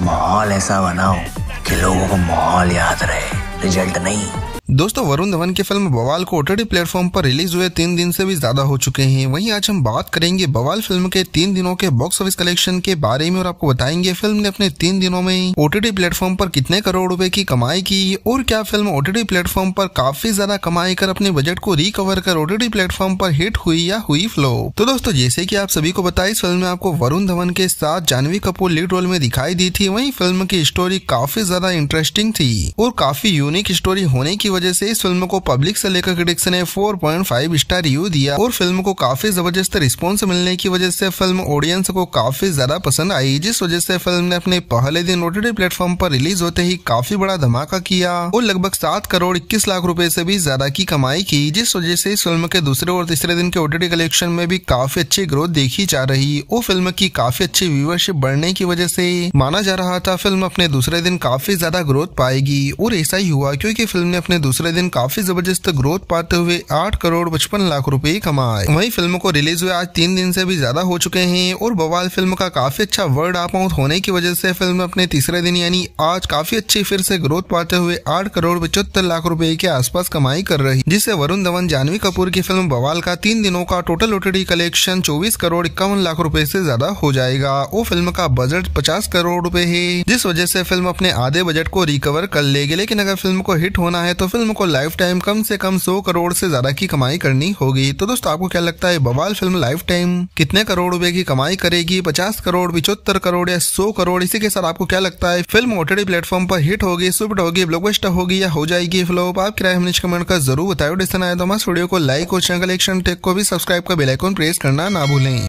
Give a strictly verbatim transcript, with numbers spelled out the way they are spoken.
माहौल ऐसा बनाओ कि लोगों को माहौल याद रहे, रिजल्ट नहीं। दोस्तों, वरुण धवन की फिल्म बवाल को ओटीटी प्लेटफॉर्म पर रिलीज हुए तीन दिन से भी ज्यादा हो चुके हैं। वहीं आज हम बात करेंगे बवाल फिल्म के तीन दिनों के बॉक्स ऑफिस कलेक्शन के बारे में और आपको बताएंगे फिल्म ने अपने तीन दिनों में ओटीटी प्लेटफॉर्म पर कितने करोड़ रुपए की कमाई की और क्या फिल्म ओटीटी प्लेटफॉर्म पर काफी ज्यादा कमाई कर अपने बजट को रिकवर कर ओटीटी प्लेटफॉर्म पर हिट हुई या हुई फ्लो। तो दोस्तों, जैसे की आप सभी को पता है, इस फिल्म में आपको वरुण धवन के साथ जानवी कपूर लीड रोल में दिखाई दी थी। वहीं फिल्म की स्टोरी काफी ज्यादा इंटरेस्टिंग थी और काफी यूनिक स्टोरी होने की वजह से इस फिल्म को पब्लिक से लेकर क्रिटिक्स ने चार पॉइंट पाँच स्टार रिव्यू दिया और फिल्म को काफी जबरदस्त रिस्पॉन्स मिलने की वजह से फिल्म ऑडियंस को काफी ज्यादा पसंद आई, जिस वजह से फिल्म ने अपने पहले दिन ओटीटी प्लेटफॉर्म पर रिलीज होते ही काफी बड़ा धमाका किया और लगभग सात करोड़ इक्कीस लाख रुपए से भी ज्यादा की कमाई की, जिस वजह से इस फिल्म के दूसरे और तीसरे दिन के ओटीटी कलेक्शन में भी काफी अच्छी ग्रोथ देखी जा रही और फिल्म की काफी अच्छी व्यूअरशिप बढ़ने की वजह से माना जा रहा था फिल्म अपने दूसरे दिन काफी ज्यादा ग्रोथ पाएगी और ऐसा ही हुआ, क्योंकि फिल्म ने अपने दूसरे दिन काफी जबरदस्त ग्रोथ पाते हुए आठ करोड़ पचपन लाख रुपए कमाए। वहीं फिल्म को रिलीज हुए आज तीन दिन से भी ज्यादा हो चुके हैं और बवाल फिल्म का काफी अच्छा वर्ड ऑफ माउथ होने की वजह से फिल्म अपने तीसरे दिन यानी आज काफी अच्छी फिर से ग्रोथ पाते हुए आठ करोड़ पचहत्तर लाख रुपए के आसपास कमाई कर रही, जिससे वरुण धवन जानवी कपूर की फिल्म बवाल का तीन दिनों का टोटल ओटीटी कलेक्शन चौबीस करोड़ इक्यावन लाख रुपए से ज्यादा हो जाएगा और फिल्म का बजट पचास करोड़ रुपए है, जिस वजह से फिल्म अपने आधे बजट को रिकवर कर लेगी। लेकिन अगर फिल्म को हिट होना है तो फिल्म को लाइफ टाइम कम से कम सौ करोड़ से ज्यादा की कमाई करनी होगी। तो दोस्तों, आपको क्या लगता है बवाल फिल्म लाइफ टाइम कितने करोड़ रुपए की कमाई करेगी? पचास करोड़, पचहत्तर करोड़ या सौ करोड़? इसी के साथ आपको क्या लगता है फिल्म ओटीटी प्लेटफॉर्म पर हिट होगी, सुपर होगी, ब्लॉकबस्टर होगी या हो जाएगी फ्लॉप? आपकी राय हमें कमेंट कर जरूर बताओ। डिस्कशन आए तो हमारे वीडियो को लाइक और चैनल एक्शन टेक को भी सब्सक्राइब कर बेल आइकन प्रेस करना ना भूलें।